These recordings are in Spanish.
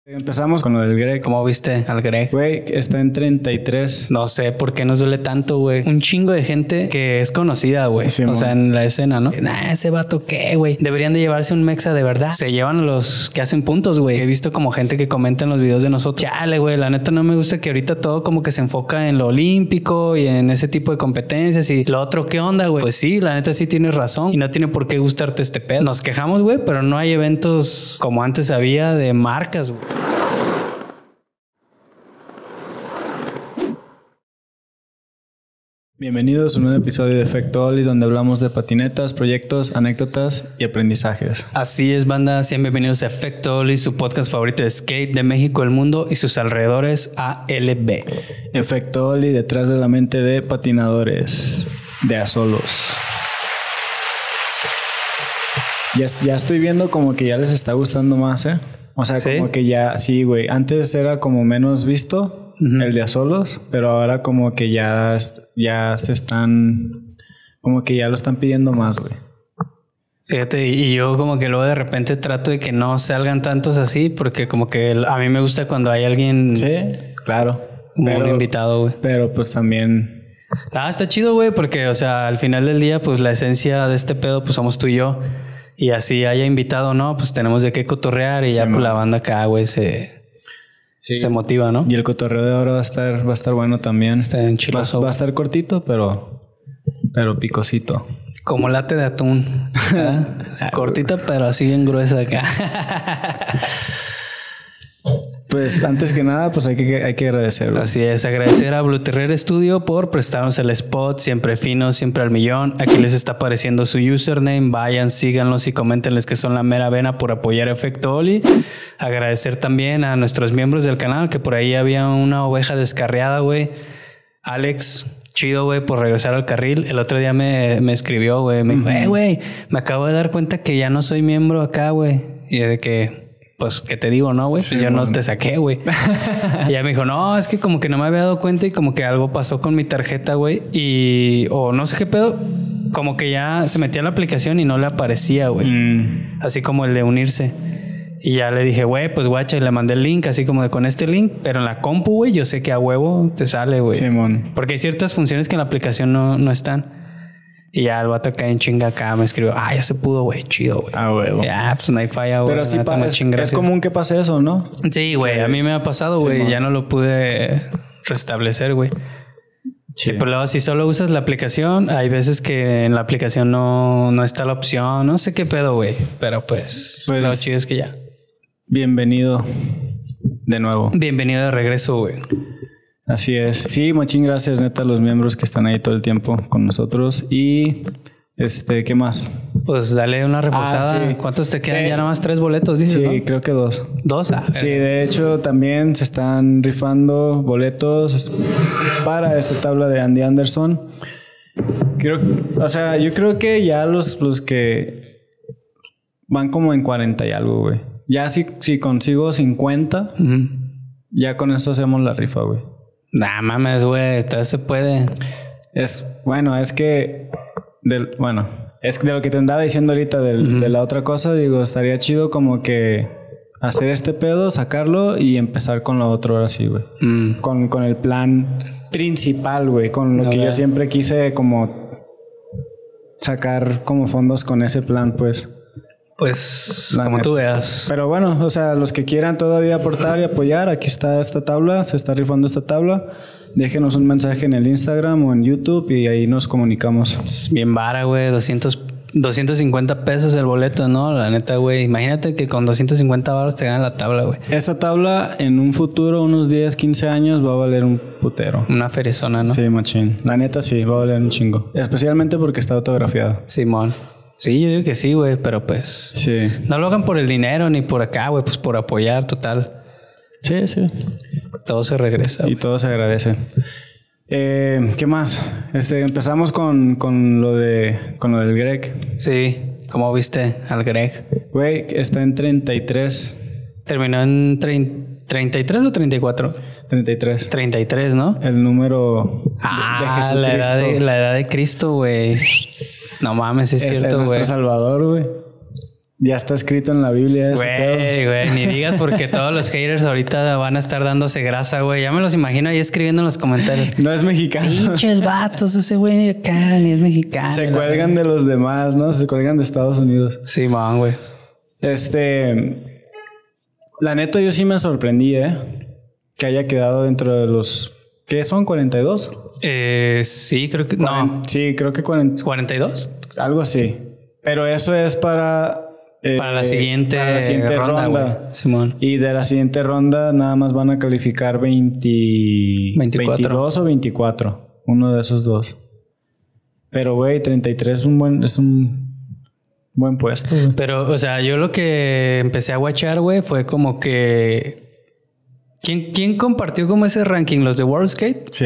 Empezamos con lo del Greg. ¿Cómo viste al Greg? Güey, está en 33. No sé por qué nos duele tanto, güey. Un chingo de gente que es conocida, güey. Sí, o sea, en la escena, ¿no? Nah, ese vato qué, güey. Deberían de llevarse un mexa de verdad. Se llevan los que hacen puntos, güey. He visto como gente que comenta en los videos de nosotros. Chale, güey. La neta no me gusta que ahorita todo como que se enfoca en lo olímpico y en ese tipo de competencias. Y lo otro, ¿qué onda, güey? Pues sí, la neta sí tienes razón. Y no tiene por qué gustarte este pedo. Nos quejamos, güey, pero no hay eventos como antes había de marcas, güey. Bienvenidos a un nuevo episodio de Efecto Oli, donde hablamos de patinetas, proyectos, anécdotas y aprendizajes. Así es, banda. Sean bienvenidos a Efecto Oli, su podcast favorito de skate de México, el mundo y sus alrededores, ALB. Efecto Oli, detrás de la mente de patinadores de Azolos. Ya estoy viendo como que ya les está gustando más, ¿eh? O sea, ¿sí? Como que ya, sí, güey. Antes era como menos visto el de Azolos, pero ahora como que ya se están, como que ya lo están pidiendo más, güey. Fíjate, y yo como que luego de repente trato de que no salgan tantos así, porque como que a mí me gusta cuando hay alguien... Sí, claro. Como un invitado, güey. Pero pues también... Está chido, güey, porque, o sea, al final del día, pues la esencia de este pedo, pues somos tú y yo. Y así haya invitado, ¿no? Pues tenemos de qué cotorrear y sí, ya pues la banda acá, güey, se motiva, ¿no? Y el cotorreo de ahora va a estar bueno también. Está en chiloso. Va a estar cortito, pero picosito. Como late de atún. Cortita, pero así bien gruesa acá. Pues antes que nada, pues hay que agradecer. Así es, agradecer a Blue Terrier Studio por prestarnos el spot, siempre fino, siempre al millón. Aquí les está apareciendo su username, vayan, síganlos y coméntenles que son la mera vena por apoyar Efecto Oli. Agradecer también a nuestros miembros del canal, que por ahí había una oveja descarriada, güey. Alex, chido, güey, por regresar al carril. El otro día me escribió, güey, me dijo, güey, me acabo de dar cuenta que ya no soy miembro acá, güey. Y de que... pues, ¿qué te digo, no, güey? Sí, yo no te saqué, güey. Y ella me dijo, no, es que como que no me había dado cuenta y como que algo pasó con mi tarjeta, güey. Y, o no sé qué pedo, como que ya se metía en la aplicación y no le aparecía, güey. Así como el de unirse. Y ya le dije, güey, pues guacha, y le mandé el link, así como de con este link. Pero en la compu, güey, yo sé que a huevo te sale, güey. Simón. Porque hay ciertas funciones que en la aplicación no están. Y ya el vato acá en chinga acá me escribió, ya se pudo, güey, chido, güey. Huevo. Ya, pues no hay falla, güey. Pero sí, es común que pase eso, ¿no? Sí, güey, a mí me ha pasado, güey. Ya no lo pude restablecer, güey. Sí. Pero luego si solo usas la aplicación, hay veces que en la aplicación no está la opción. No sé qué pedo, güey. Pero pues lo chido es que ya. Bienvenido de nuevo. Bienvenido de regreso, güey. Así es. Sí, muchísimas gracias, neta, a los miembros que están ahí todo el tiempo con nosotros. Y, ¿qué más? Pues dale una reforzada. Sí. ¿Cuántos te quedan? Ya nada más 3 boletos, dices, sí, ¿no? Creo que 2. ¿2? Sí, de hecho, también se están rifando boletos para esta tabla de Andy Anderson. Yo creo que ya los que van como en 40 y algo, güey. Ya si consigo 50, ya con eso hacemos la rifa, güey. Nah, mames, güey, se puede. Es que de lo que te andaba diciendo ahorita de la otra cosa, digo, estaría chido como que hacer este pedo, sacarlo y empezar con lo otro ahora sí, güey. Con el plan principal, güey, con lo que yo siempre quise como sacar como fondos con ese plan, pues. Pues como tú veas. Pero bueno, o sea, los que quieran todavía aportar y apoyar, aquí está esta tabla, se está rifando esta tabla. Déjenos un mensaje en el Instagram o en YouTube y ahí nos comunicamos. Es bien vara, güey, 250 pesos el boleto, ¿no? La neta, güey. Imagínate que con 250 baros te ganan la tabla, güey. Esta tabla en un futuro, unos 10, 15 años, va a valer un putero. Una ferizona, ¿no? Sí, machín. La neta sí, va a valer un chingo. Especialmente porque está autografiada. Simón. Sí, yo digo que sí, güey, pero pues... Sí. No lo hagan por el dinero ni por acá, güey, pues por apoyar, total. Sí. Todo se regresa. Y todo se agradece. ¿Qué más? Empezamos con lo del Greg. Sí. ¿Cómo viste al Greg? Güey, está en 33. ¿Terminó en 33 o 34? 33. 33, ¿no? El número de la edad de Cristo, güey. No mames, es cierto, güey. Es nuestro Salvador, güey. Ya está escrito en la Biblia ese pedo. Güey, ni digas porque todos los haters ahorita van a estar dándose grasa, güey. Ya me los imagino ahí escribiendo en los comentarios. No es mexicano. Pinches vatos, ese güey acá ni es mexicano. Se cuelgan de los demás, ¿no? Se cuelgan de Estados Unidos. Sí, man, güey. La neta, yo sí me sorprendí, que haya quedado dentro de los... ¿Qué son? ¿42? Sí, creo que... No. Sí, creo que ¿42? Algo así. Pero eso es para la siguiente ronda, güey. Simón. Y de la siguiente ronda nada más van a calificar 24. 22 o 24. Uno de esos dos. Pero, güey, 33 es un buen puesto, güey. Pero, o sea, yo lo que empecé a watchar, güey, fue como que... ¿Quién compartió como ese ranking? ¿Los de Worldskate? Sí.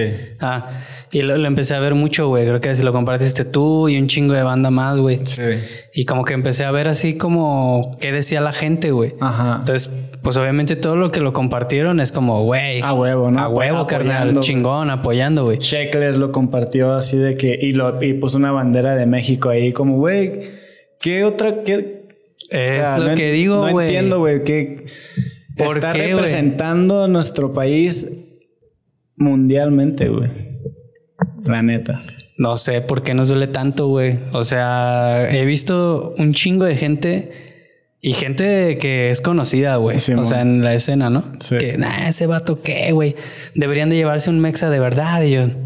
Y lo empecé a ver mucho, güey. Creo que si lo compartiste tú y un chingo de banda más, güey. Sí. Y como que empecé a ver así como qué decía la gente, güey. Ajá. Entonces, pues obviamente todo lo que lo compartieron es como, güey. A huevo, ¿no? A huevo, carnal. Chingón, apoyando, güey. Sheckler lo compartió así de que... Y puso una bandera de México ahí como, güey, ¿qué otra? Es lo que digo, güey. No entiendo, güey, que... Está representando a nuestro país mundialmente, güey. La neta. No sé por qué nos duele tanto, güey. O sea, he visto un chingo de gente y gente que es conocida, güey. Sí, o sea, en la escena, ¿no? Sí. Que, ese vato qué, güey. Deberían de llevarse un mexa de verdad. Y yo,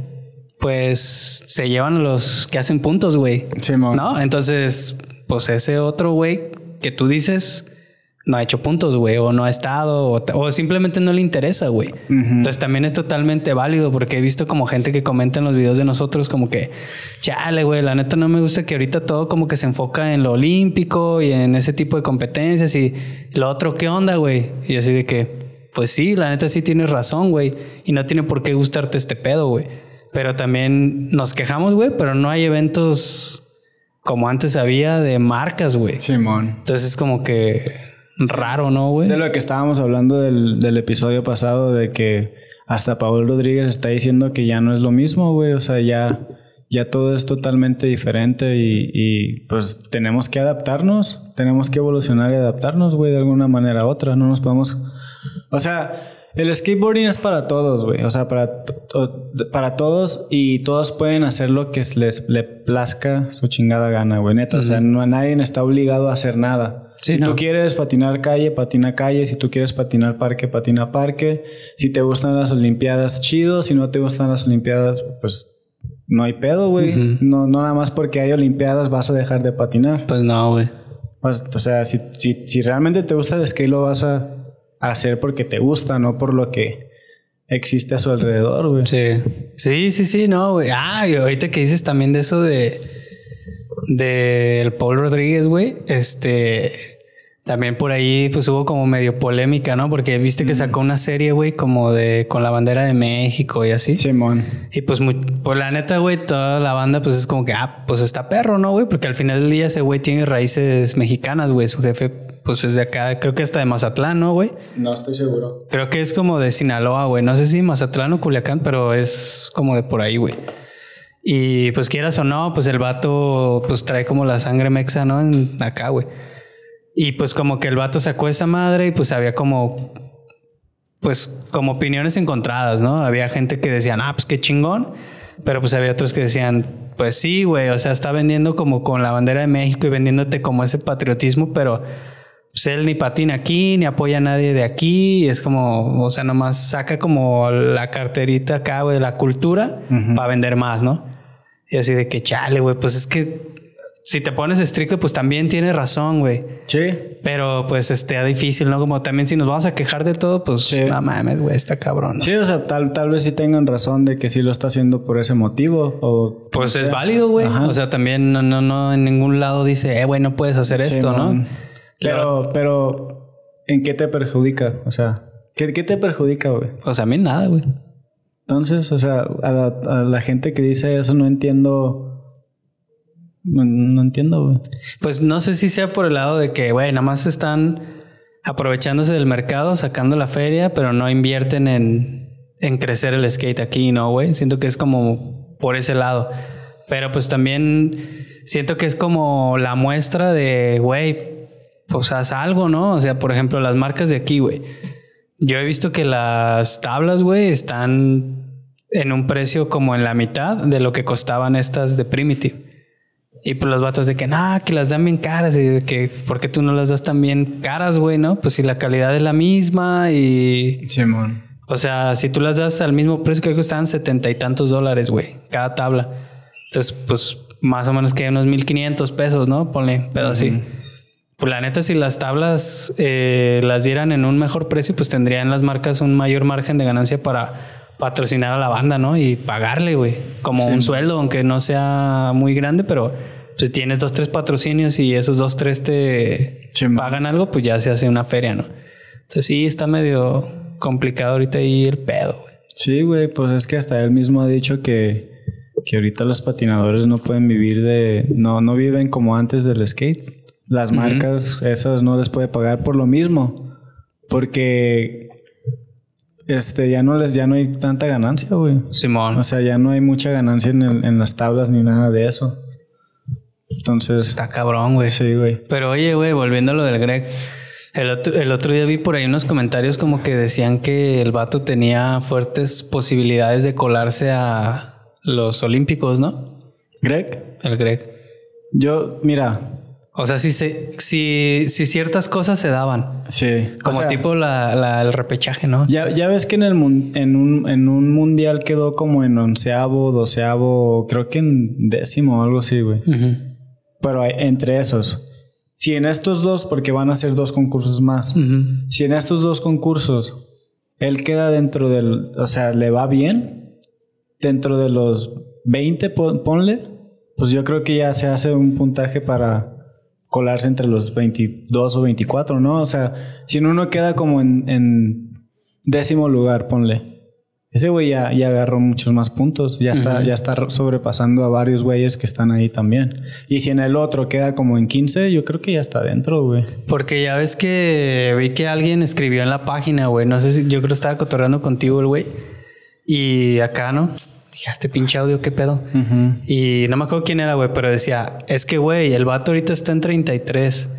pues, se llevan los que hacen puntos, güey. Sí, ¿no? Entonces, pues ese otro güey que tú dices... no ha hecho puntos, güey, o no ha estado, o simplemente no le interesa, güey. Entonces también es totalmente válido porque he visto como gente que comenta en los videos de nosotros como que, chale, güey, la neta no me gusta que ahorita todo como que se enfoca en lo olímpico y en ese tipo de competencias y lo otro, ¿qué onda, güey? Y así de que, pues sí, la neta sí tienes razón, güey, y no tiene por qué gustarte este pedo, güey. Pero también nos quejamos, güey, pero no hay eventos como antes había de marcas, güey. Simón. Entonces es como que... raro, ¿no, güey? De lo que estábamos hablando del episodio pasado, de que hasta Paul Rodríguez está diciendo que ya no es lo mismo, güey. O sea, ya todo es totalmente diferente y pues tenemos que adaptarnos, tenemos que evolucionar y adaptarnos, güey, de alguna manera u otra. No nos podemos... O sea, el skateboarding es para todos, güey. O sea, para todos y todos pueden hacer lo que les plazca su chingada gana, güey, neta. O sea, nadie está obligado a hacer nada. Sí, si tú quieres patinar calle, patina calle. Si tú quieres patinar parque, patina parque. Si te gustan las olimpiadas, chido. Si no te gustan las olimpiadas, pues no hay pedo, güey. No nada más porque hay olimpiadas vas a dejar de patinar. Pues no, güey. O sea, si realmente te gusta el skate, lo vas a hacer porque te gusta, no por lo que existe a su alrededor, güey. Sí, no, güey. Y ahorita que dices también de eso del Paul Rodríguez, güey, también por ahí pues hubo como medio polémica, ¿no? Porque viste que sacó una serie, güey, como con la bandera de México y así. Simón. Y pues la neta, güey, toda la banda pues es como que, pues está perro, ¿no, güey? Porque al final del día ese güey tiene raíces mexicanas, güey. Su jefe pues es de acá, creo que hasta de Mazatlán, ¿no, güey? No estoy seguro. Creo que es como de Sinaloa, güey. No sé si Mazatlán o Culiacán, pero es como de por ahí, güey. Y pues quieras o no, pues el vato pues trae como la sangre mexa, ¿no? Acá, güey. Y pues como que el vato sacó esa madre y pues había como opiniones encontradas, ¿no? Había gente que decían, pues qué chingón. Pero pues había otros que decían, pues sí, güey. O sea, está vendiendo como con la bandera de México y vendiéndote como ese patriotismo, pero pues él ni patina aquí, ni apoya a nadie de aquí. Es como, o sea, nomás saca como la carterita acá, güey, de la cultura para vender más, ¿no? Y así de que chale, güey, pues es que si te pones estricto, pues también tienes razón, güey. Sí. Pero pues es difícil, ¿no? Como también si nos vamos a quejar de todo, pues sí. No mames, güey, está cabrón, ¿no? Sí, o sea, tal vez sí tengan razón de que sí lo está haciendo por ese motivo. O pues es válido, güey. O sea, también no en ningún lado dice, güey, no puedes hacer esto, ¿no? Pero, ¿en qué te perjudica? O sea, ¿qué te perjudica, güey? Pues a mí nada, güey. Entonces, o sea, a la gente que dice eso no entiendo. No entiendo, güey. Pues no sé si sea por el lado de que, güey, nada más están aprovechándose del mercado, sacando la feria, pero no invierten en crecer el skate aquí, ¿no, güey? Siento que es como por ese lado. Pero pues también siento que es como la muestra de, güey, pues haz algo, ¿no? O sea, por ejemplo, las marcas de aquí, güey. Yo he visto que las tablas, güey, están en un precio como en la mitad de lo que costaban estas de Primitive. Y pues los vatos de que, que las dan bien caras. Y de que, ¿por qué tú no las das tan bien caras, güey, no? Pues si la calidad es la misma y... Simón. O sea, si tú las das al mismo precio, creo que costaban $70 y tantos, güey, cada tabla. Entonces, pues, más o menos que unos 1,500 pesos, ¿no? Ponle, pero así. Pues la neta, si las tablas las dieran en un mejor precio, pues tendrían las marcas un mayor margen de ganancia para patrocinar a la banda, ¿no? Y pagarle, güey, como un sueldo, aunque no sea muy grande, pero pues tienes 2, 3 patrocinios y esos 2, 3 te pagan algo, pues ya se hace una feria, ¿no? Entonces sí, está medio complicado ahorita ahí el pedo, güey. Sí, güey, pues es que hasta él mismo ha dicho que ahorita los patinadores no pueden vivir no viven como antes del skate. Las marcas esas no les puede pagar por lo mismo, porque ya no hay tanta ganancia, güey. Simón. O sea, ya no hay mucha ganancia en las tablas ni nada de eso. Entonces está cabrón, güey. Sí, güey. Pero oye, güey, volviendo a lo del Greg, el otro día vi por ahí unos comentarios como que decían que el vato tenía fuertes posibilidades de colarse a los Olímpicos, ¿no? ¿Greg? El Greg. Yo, mira. O sea, si ciertas cosas se daban. Sí. Como tipo el repechaje, ¿no? Ya ves que en un mundial quedó como en 11avo, 12avo, creo que en 10º o algo así, güey. Pero entre esos. Si en estos dos, porque van a ser 2 concursos más. Si en estos 2 concursos él queda dentro del... O sea, le va bien. Dentro de los 20, ponle. Pues yo creo que ya se hace un puntaje para colarse entre los 22 o 24, ¿no? O sea, si uno queda como en 10º lugar, ponle. Ese güey ya agarró muchos más puntos. Ya está sobrepasando a varios güeyes que están ahí también. Y si en el otro queda como en 15, yo creo que ya está dentro, güey. Porque ya ves que vi que alguien escribió en la página, güey. No sé si yo creo que estaba cotorreando contigo el güey. Y acá, ¿no? Dije, este pinche audio, ¿qué pedo? Y no me acuerdo quién era, güey, pero decía, es que, güey, el vato ahorita está en 33,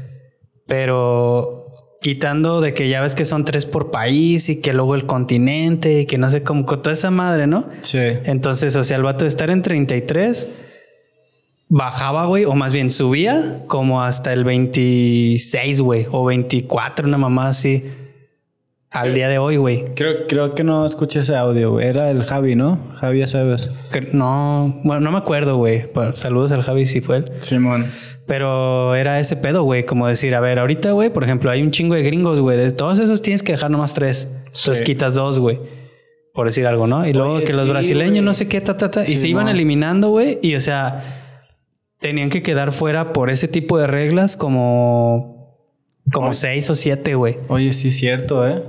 pero quitando de que ya ves que son 3 por país y que luego el continente y que no sé cómo, con toda esa madre, ¿no? Sí. Entonces, o sea, el vato de estar en 33 bajaba, güey, o más bien subía como hasta el 26, güey, o 24, una mamá así. Al día de hoy, güey. Creo que no escuché ese audio, güey. Era el Javi, ¿no? Javi, ya sabes. No, bueno, no me acuerdo, güey. Bueno, saludos al Javi si fue él. Simón. Pero era ese pedo, güey. Como decir, a ver, ahorita, güey, por ejemplo, hay un chingo de gringos, güey. De todos esos tienes que dejar nomás 3. Entonces quitas 2, güey. Por decir algo, ¿no? Y luego que los brasileños, güey, no sé qué, y se iban eliminando, güey. Y, o sea, tenían que quedar fuera por ese tipo de reglas como 6 o 7, güey. Oye, sí es cierto, ¿eh?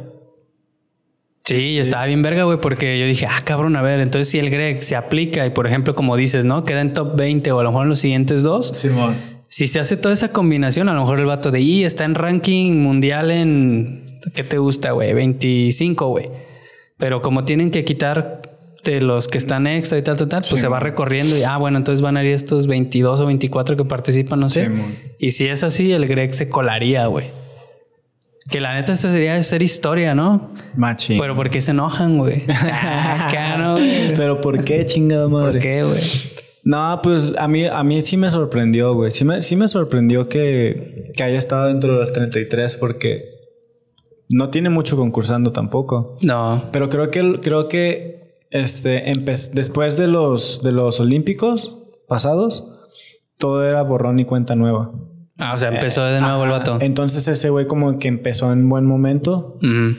Sí, estaba bien verga, güey, porque yo dije, cabrón, a ver, entonces si el Greg se aplica y, por ejemplo, como dices, ¿no? Queda en top 20 o a lo mejor en los siguientes 2. Simón. Si se hace toda esa combinación, a lo mejor el vato de I está en ranking mundial en... ¿Qué te gusta, güey? 25, güey. Pero como tienen que quitar de los que están extra y tal, pues se va recorriendo y, bueno, entonces van a ir estos 22 o 24 que participan, no sé. Simón. Y si es así, el Greg se colaría, güey. Que la neta eso sería de ser historia, ¿no? Machín. Pero ¿por qué se enojan, güey? No, güey. Pero ¿por qué, chingada madre? ¿Por qué, güey? No, pues a mí sí me sorprendió, güey. Sí me sorprendió que haya estado dentro de los 33 porque no tiene mucho concursando tampoco. No. Pero creo que después de los Olímpicos pasados, todo era borrón y cuenta nueva. O sea, empezó de nuevo el vato. Entonces ese güey como que empezó en buen momento.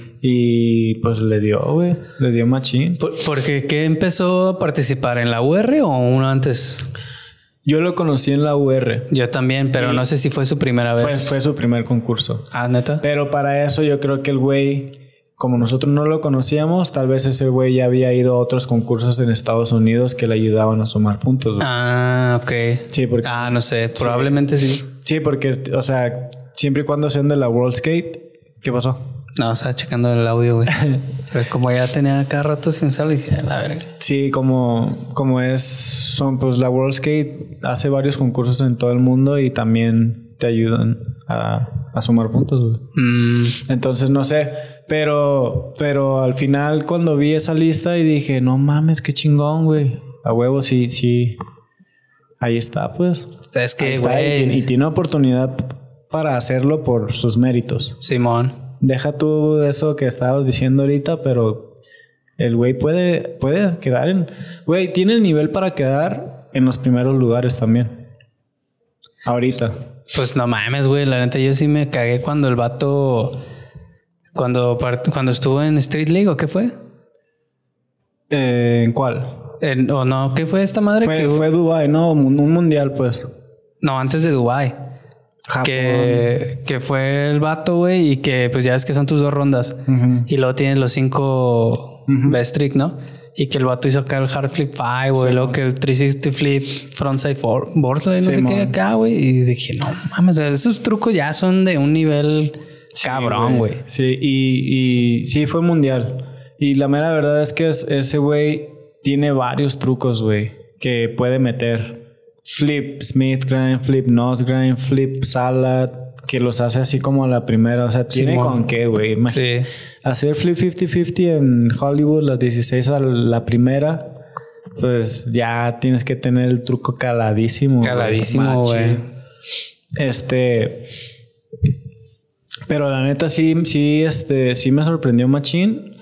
Y pues le dio machín. ¿Porque qué empezó a participar? ¿En la UR o uno antes? Yo lo conocí en la UR. Yo también, pero no sé si fue su primera vez. Fue su primer concurso. ¿Neta? Pero para eso yo creo que el güey, como nosotros no lo conocíamos, tal vez ese güey ya había ido a otros concursos en Estados Unidos que le ayudaban a sumar puntos, güey. Ok. Sí, porque... no sé. Probablemente sí. Sí, porque, o sea, siempre y cuando sean de la World Skate... ¿Qué pasó? No, estaba checando el audio, güey. Pero como ya tenía cada rato sin usarlo, dije, a la verga. Sí, son pues la World Skate hace varios concursos en todo el mundo y también te ayudan a sumar puntos, güey. Entonces, no sé. Pero al final, cuando vi esa lista y dije, no mames, qué chingón, güey. A huevo, sí. Ahí está, pues. Es que, güey. Y tiene oportunidad para hacerlo por sus méritos. Simón. Deja tú eso que estabas diciendo ahorita, pero el güey puede quedar en... Güey, tiene el nivel para quedar en los primeros lugares también. Ahorita. Pues no mames, güey. La neta, yo sí me cagué cuando el vato... Cuando estuvo en Street League, ¿o qué fue? ¿En cuál? ¿O no? ¿Qué fue esta madre? Fue Dubái, ¿no? Un mundial, pues. No, antes de Dubái. Japón. Que fue el vato, güey, y que pues ya ves que son tus 2 rondas. Y luego tienes los 5 best trick, ¿no? Y que el vato hizo acá el hard flip 5, güey, sí, luego que el 360 flip frontside board, no sé qué acá, güey. Y dije, no mames, esos trucos ya son de un nivel cabrón, güey. Sí, y sí, fue mundial. Y la mera verdad es que ese güey tiene varios trucos, güey, que puede meter. Flip Smith grind, flip nose grind, flip salad, que los hace así como a la primera. O sea, tiene con qué, güey. Sí. Hacer flip 50-50 en Hollywood, las 16 a la primera, pues ya tienes que tener el truco caladísimo. Caladísimo, güey. Pero la neta sí me sorprendió machín.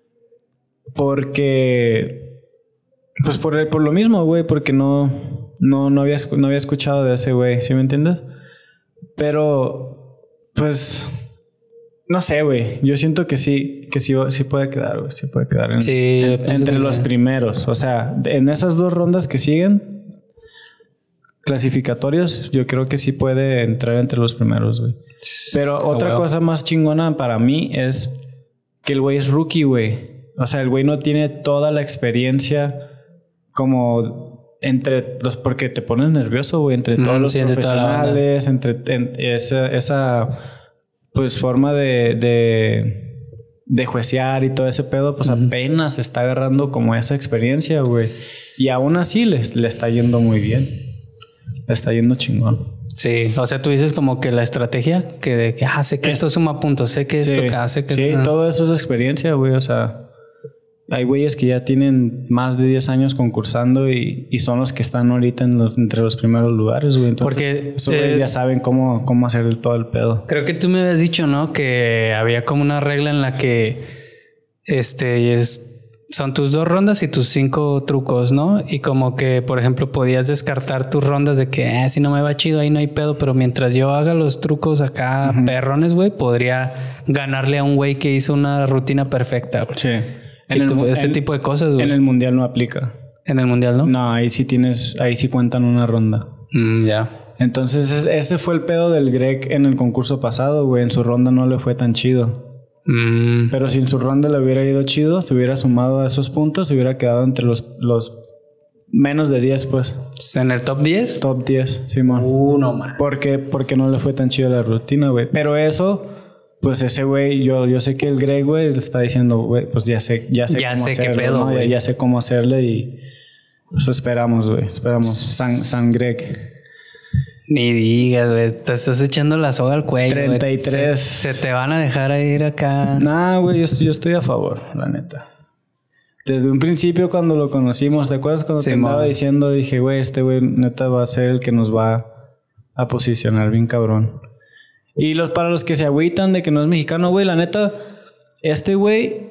Porque... Pues por lo mismo, güey, porque no había escuchado de ese güey, ¿sí me entiendes? Pero, pues, no sé, güey. Yo siento que sí puede quedar, güey. Sí puede quedar entre los primeros. O sea, en esas 2 rondas que siguen, clasificatorios, yo creo que sí puede entrar entre los primeros, güey. Pero otra cosa más chingona para mí es que el güey es rookie, güey. O sea, el güey no tiene toda la experiencia como entre los... Porque te pones nervioso, güey. Entre todos los profesionales, entre esa pues forma de juecear y todo ese pedo, pues apenas se está agarrando como esa experiencia, güey. Y aún así le está yendo muy bien. Le está yendo chingón. Sí, o sea, tú dices como que la estrategia que sé que esto suma puntos, sé que esto hace que... Sí, todo eso es experiencia, güey. O sea... Hay güeyes que ya tienen más de 10 años concursando y son los que están ahorita entre los primeros lugares, güey. Entonces, porque esos güeyes ya saben cómo hacer todo el pedo. Creo que tú me habías dicho, ¿no? Que había como una regla en la que son tus 2 rondas y tus 5 trucos, ¿no? Y como que, por ejemplo, podías descartar tus rondas de que si no me va chido, ahí no hay pedo, pero mientras yo haga los trucos acá perrones, güey, podría ganarle a un güey que hizo una rutina perfecta, güey. Sí. Ese tipo de cosas, güey. En el mundial no aplica. ¿En el mundial no? No, ahí sí cuentan una ronda. Ya. Entonces ese fue el pedo del Greg en el concurso pasado, güey. En su ronda no le fue tan chido. Pero si en su ronda le hubiera ido chido, se hubiera sumado a esos puntos, se hubiera quedado entre los menos de 10, pues. ¿En el top 10? Top 10, Simón. No, man. Porque no le fue tan chido la rutina, güey. Pero eso... Pues ese güey, yo sé que el Greg, güey, está diciendo, güey, pues ya sé cómo hacerle, qué pedo, ¿no? Ya sé cómo hacerle y pues esperamos, güey. San Greg. Ni digas, güey. Te estás echando la soga al cuello, 33. Güey. Se te van a dejar ir acá. Nah, güey, yo estoy a favor, la neta. Desde un principio cuando lo conocimos, ¿te acuerdas cuando te andaba diciendo? Dije, güey, este güey neta va a ser el que nos va a posicionar bien cabrón. Y para los que se agüitan de que no es mexicano, güey, la neta, este güey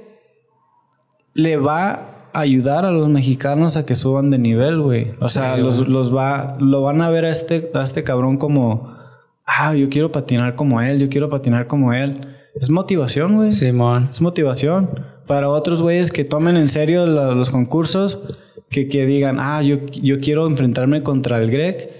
le va a ayudar a los mexicanos a que suban de nivel, güey. O sea, lo van a ver a este cabrón como, yo quiero patinar como él, Es motivación, güey. Simón. Es motivación. Para otros güeyes que tomen en serio los concursos, que digan, yo quiero enfrentarme contra el Greg,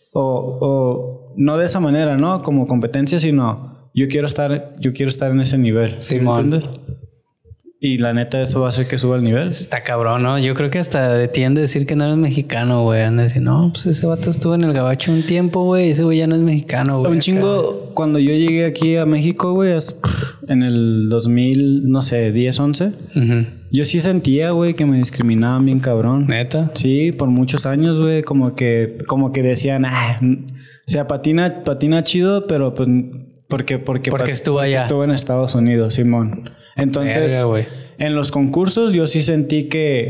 o no de esa manera, ¿no? Como competencia, sino yo quiero estar en ese nivel. Simón. ¿Entiendes? Y la neta, eso va a hacer que suba el nivel. Está cabrón, ¿no? Yo creo que hasta de ti han de decir que no eres mexicano, güey. Han de decir, no, pues ese vato estuvo en el gabacho un tiempo, güey. Ese güey ya no es mexicano, güey. Un chingo, cuando yo llegué aquí a México, güey, en el 2000, no sé, 10, 11. Yo sí sentía, güey, que me discriminaban bien cabrón. ¿Neta? Sí, por muchos años, güey. Como que decían, sea, patina chido, pero pues porque estuvo allá. Estuvo en Estados Unidos, Simón. Entonces, Verga, en los concursos yo sí sentí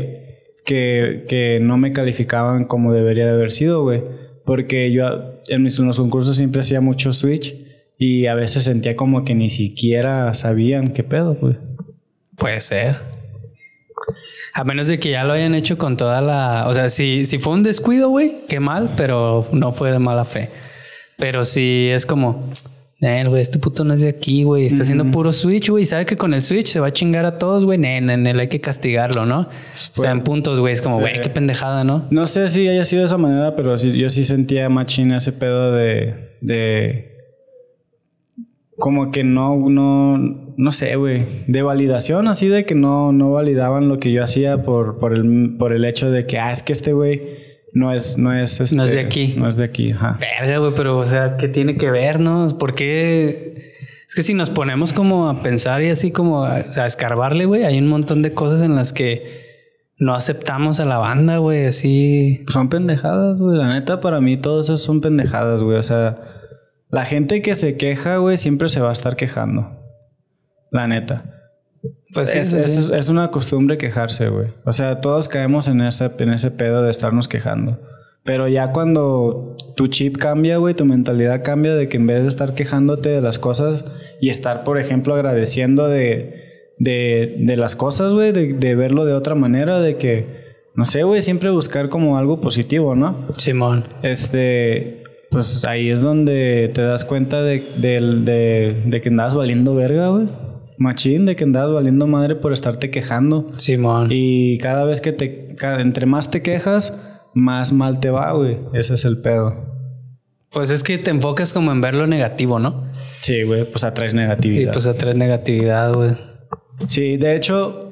que no me calificaban como debería de haber sido, güey. Porque yo en los concursos siempre hacía mucho switch y a veces sentía como que ni siquiera sabían qué pedo, güey. Puede ser. A menos de que ya lo hayan hecho con toda la... O sea, si fue un descuido, güey, qué mal, pero no fue de mala fe. Pero si es como... güey, este puto no es de aquí, güey. Está haciendo puro Switch, güey. Sabe que con el Switch se va a chingar a todos, güey. Hay que castigarlo, ¿no? Pues, o sea, en puntos, güey. Es como, güey, qué pendejada, ¿no? No sé si haya sido de esa manera, pero sí, yo sí sentía machín ese pedo de... Como que no sé, güey. De validación, así de que no validaban lo que yo hacía por el hecho de que, es que este güey no es no es de aquí. No es de aquí, ajá. Verga, güey, pero, o sea, ¿qué tiene que ver, no? ¿Por qué? Es que si nos ponemos como a pensar y así como a escarbarle, güey, hay un montón de cosas en las que no aceptamos a la banda, güey, así. Son pendejadas, güey. La neta, para mí, todos esos son pendejadas, güey. O sea, la gente que se queja, güey, siempre se va a estar quejando. La neta. Pues es una costumbre quejarse, güey. O sea, todos caemos en ese pedo de estarnos quejando. Pero ya cuando tu chip cambia, güey, tu mentalidad cambia de que en vez de estar quejándote de las cosas y estar, por ejemplo, agradeciendo de las cosas, güey, de verlo de otra manera, de que, no sé, güey, siempre buscar como algo positivo, ¿no? Simón. Pues ahí es donde te das cuenta de que andabas valiendo verga, güey. Machín, de que andabas valiendo madre por estarte quejando. Simón. Y cada vez que entre más te quejas, más mal te va, güey. Ese es el pedo. Pues es que te enfocas como en ver lo negativo, ¿no? Sí, güey, pues atraes negatividad. Y pues atraes negatividad, güey. Sí, de hecho,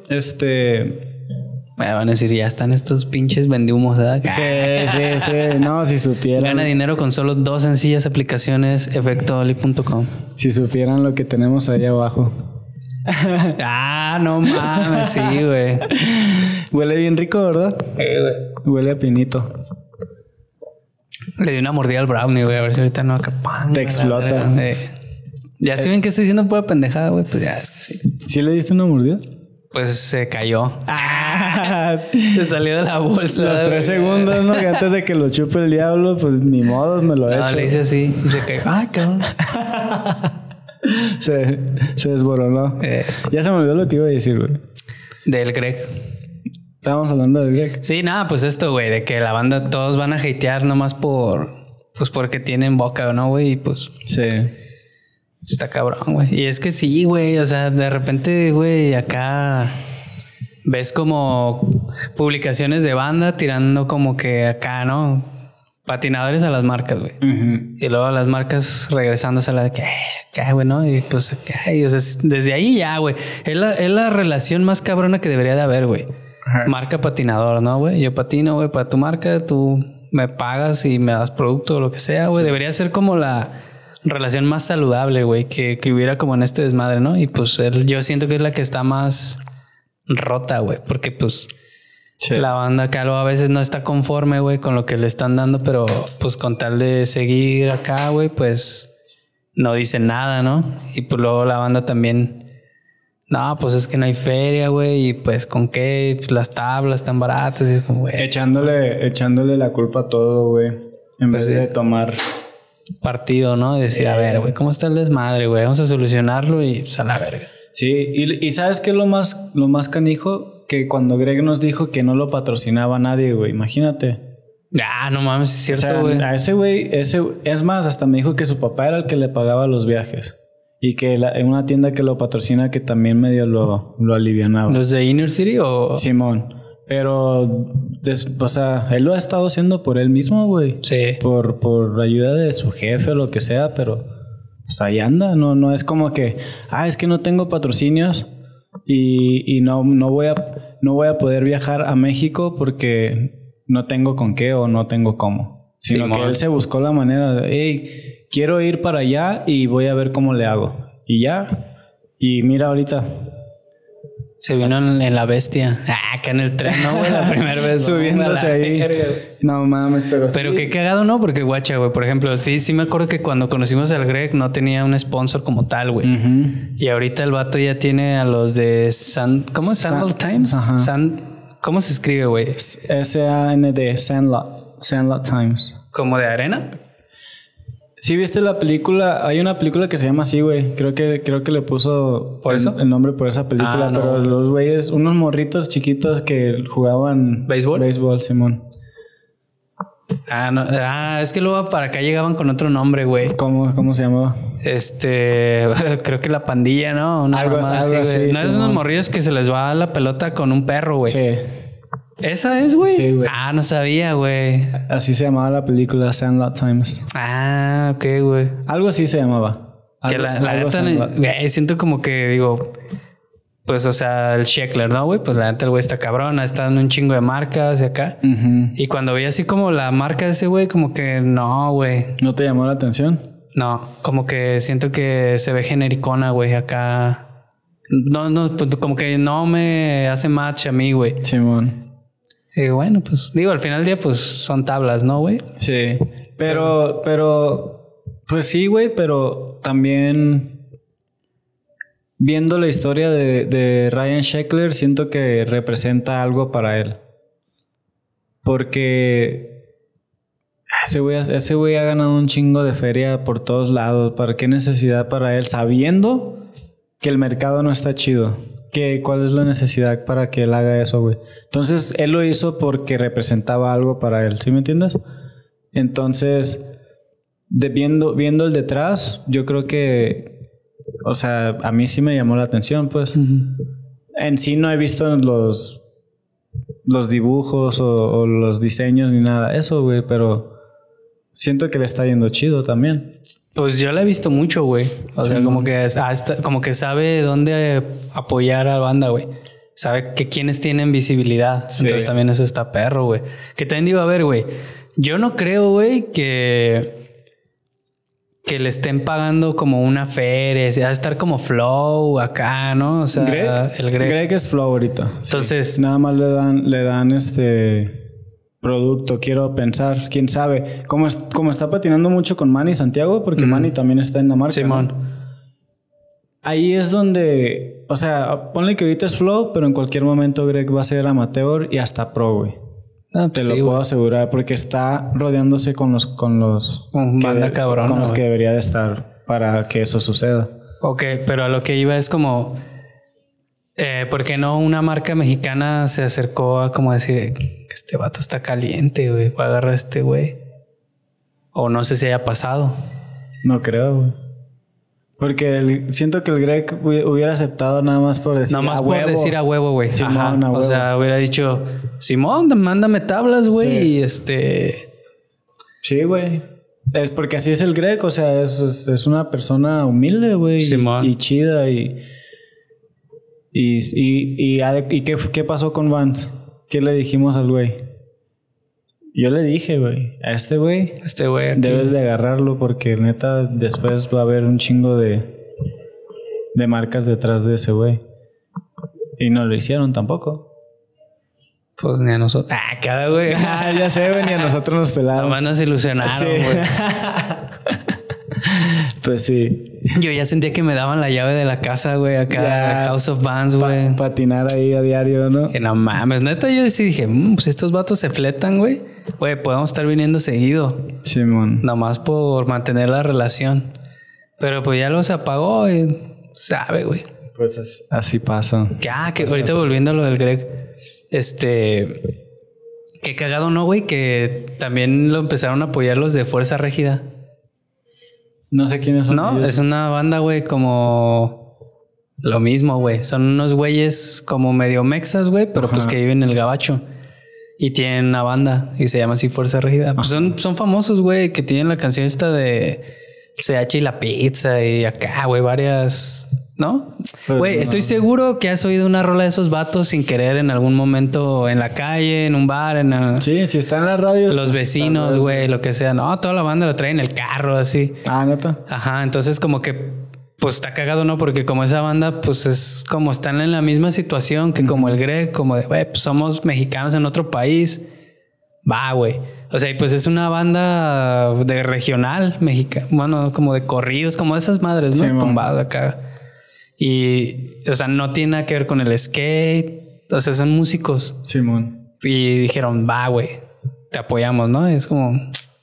me van a decir, ya están estos pinches vendehumos, ¿verdad? Sí. No, si supieran. Gana dinero con solo 2 sencillas aplicaciones, efectooli.com. Si supieran lo que tenemos ahí abajo. No mames, sí, güey. Huele bien rico, ¿verdad? Sí, güey. Huele a pinito. Le di una mordida al brownie, güey. A ver si ahorita no te explota. Ya si ven que estoy diciendo pura pendejada, güey, pues ya es que sí. ¿Sí le diste una mordida? Pues se cayó. Se salió de la bolsa. Los 3 segundos, ¿no? Que antes de que lo chupe el diablo, pues ni modo, me lo he hecho. No, le hice así y se cayó. Ay, cabrón. se desboronó. Ya se me olvidó lo que iba a decir, güey. Del Greg. Estábamos hablando del Greg. Sí, nada, pues esto, güey, de que la banda todos van a hatear nomás porque tienen boca, ¿no, güey? Y pues... Sí. Está cabrón, güey. Y es que sí, güey. O sea, de repente, güey, acá ves como publicaciones de banda tirando como que acá, ¿no? Patinadores a las marcas, güey. Uh-huh. Y luego a las marcas regresándose a la de que, güey, ¿no? Y pues, o sea, desde ahí ya, güey. Es la relación más cabrona que debería de haber, güey. Uh-huh. Marca patinador, ¿no, güey? Yo patino, güey, para tu marca. Tú me pagas y me das producto o lo que sea, güey. Sí. Debería ser como la relación más saludable, güey, que hubiera como en este desmadre, ¿no? Y pues yo siento que es la que está más rota, güey, porque pues sí. La banda acá a veces no está conforme, güey, con lo que le están dando, pero pues con tal de seguir acá, güey, pues no dicen nada, ¿no? Y pues luego la banda también, no, pues es que no hay feria, güey, y pues con qué, pues, las tablas están baratas, y como, güey. Echándole la culpa a todo, güey, en vez de tomar partido, ¿no? Decir, a ver, güey, ¿cómo está el desmadre, güey? Vamos a solucionarlo y pues a la verga. Sí, y ¿sabes qué es lo más canijo? Que cuando Greg nos dijo que no lo patrocinaba nadie, güey, imagínate. No mames, es cierto, güey. O sea, a ese güey, es más, hasta me dijo que su papá era el que le pagaba los viajes. Y que en una tienda que lo patrocina que también medio lo alivianaba. ¿Los de Inner City o...? Simón. Pero, o sea, él lo ha estado haciendo por él mismo, güey. Sí. Por ayuda de su jefe o lo que sea, pero pues ahí anda. No es como que, es que no tengo patrocinios y no voy a poder viajar a México porque no tengo con qué o no tengo cómo. Sino que él se buscó la manera de, hey, quiero ir para allá y voy a ver cómo le hago. Y ya. Y mira ahorita. Se vino en La Bestia. Acá en el tren, ¿no, güey? La primera vez. Subiéndose ahí. No mames, pero sí. Qué cagado, ¿no? Porque, guacha, güey, por ejemplo, sí me acuerdo que cuando conocimos al Greg no tenía un sponsor como tal, güey. Y ahorita el vato ya tiene a los de ¿cómo es? Sandlot Times. Ajá. ¿Cómo se escribe, güey? SAND, Sandlot Times. ¿Como de arena? Sí, ¿viste la película? Hay una película que se llama así, güey. Creo que le puso ¿Por eso? el nombre por esa película. No. Pero los güeyes, unos morritos chiquitos que jugaban... ¿Béisbol? Simón. No. Es que luego para acá llegaban con otro nombre, güey. ¿Cómo se llamaba? Creo que La Pandilla, ¿no? Algo así, güey. No eran unos morrillos que se les va la pelota con un perro, güey. Sí. ¿Esa es, güey? Sí, güey. No sabía, güey. Así se llamaba la película, Sandlot Times. Ok, güey. Algo así se llamaba. Que la neta, güey, siento como que digo, pues, o sea, el Sheckler, ¿no, güey? Pues la neta, el güey está cabrón, está en un chingo de marcas de acá. Y cuando vi así como la marca de ese güey, como que no, güey. ¿No te llamó la atención? No, como que siento que se ve genericona, güey, acá. No, pues, como que no me hace match a mí, güey. Simón. Y bueno, pues digo, al final del día, pues son tablas, ¿no, güey? Sí. Pero, pues sí, güey, pero también viendo la historia de Ryan Sheckler, siento que representa algo para él. Porque ese güey ha ganado un chingo de feria por todos lados. ¿Para qué necesidad para él? Sabiendo que el mercado no está chido. ¿Cuál es la necesidad para que él haga eso, güey? Entonces, él lo hizo porque representaba algo para él. ¿Sí me entiendes? Entonces, viendo el detrás, yo creo que... O sea, a mí sí me llamó la atención, pues. En sí no he visto los dibujos o los diseños ni nada de eso, güey. Pero siento que le está yendo chido también. Pues yo la he visto mucho, güey. O sea, como que sabe dónde apoyar a la banda, güey. Sabe que quienes tienen visibilidad. Sí. Entonces también eso está perro, güey. Que también digo, a ver, güey. Yo no creo, güey, que le estén pagando como una feria. O sea, estar como Flow acá, ¿no? O sea, el Greg. Greg es Flow ahorita. Entonces... Sí. Nada más le dan producto, quiero pensar, quién sabe. Como está patinando mucho con Manny Santiago, porque Manny también está en la marca. Simón. ¿No? Ahí es donde, o sea, ponle que ahorita es Flow, pero en cualquier momento Greg va a ser amateur y hasta pro, güey. Pues te lo puedo asegurar, porque está rodeándose con los banda cabrón, con los que debería de estar para que eso suceda. Ok, pero a lo que iba es como ¿por qué no una marca mexicana se acercó a como decir, este vato está caliente, güey, voy a agarrar a este güey? O no sé si haya pasado. No creo, güey. Porque siento que el Greg hubiera aceptado nada más por decir nada más por decir a huevo, güey. Simón, a huevo. O sea, hubiera dicho, Simón, mándame tablas, güey, sí. Y Sí, güey. Es porque así es el Greg, o sea, es una persona humilde, güey. Simón. Y chida ¿Y qué pasó con Vance? ¿Qué le dijimos al güey? Yo le dije, güey, a este güey debes de agarrarlo porque neta después va a haber un chingo de marcas detrás de ese güey. Y no lo hicieron tampoco. Pues ni a nosotros. Cada güey. Ya sé, güey, ni a nosotros nos pelaron. Nomás nos ilusionaron, güey. Pues sí. Yo ya sentía que me daban la llave de la casa, güey, acá House of Bands, güey. Patinar ahí a diario, ¿no? Que no mames, neta, yo sí dije, pues estos vatos se fletan, güey. Güey, podemos estar viniendo seguido. Simón. Nomás por mantener la relación. Pero pues ya los apagó y sabe, güey. Pues así pasa. Que ahorita volviendo a lo del Greg. Qué cagado, ¿no, güey? Que también lo empezaron a apoyar los de Fuerza Régida. No sé quiénes son. No, ellos. Es una banda, güey, como lo mismo, güey. Son unos güeyes como medio mexas, güey, pero pues que viven en el gabacho. Y tienen una banda y se llama así Fuerza Régida. Pues son famosos, güey, que tienen la canción esta de CH y la pizza y acá, güey, varias... ¿No? Güey, estoy seguro que has oído una rola de esos vatos sin querer en algún momento en la calle, en un bar, Sí, si está en la radio. Los pues vecinos, güey, lo que sea. No, toda la banda lo trae en el carro, así. ¿Neta? Ajá, entonces como que pues está cagado, ¿no? Porque como esa banda, pues es como están en la misma situación que como el Greg, como de, güey, pues somos mexicanos en otro país. Va, güey. O sea, y pues es una banda de regional mexicana, bueno, como de corridos, como de esas madres, ¿no? Sí, Tumbado acá. Y, o sea, no tiene nada que ver con el skate. O sea, son músicos. Simón. Y dijeron, va, güey, te apoyamos, ¿no? Es como...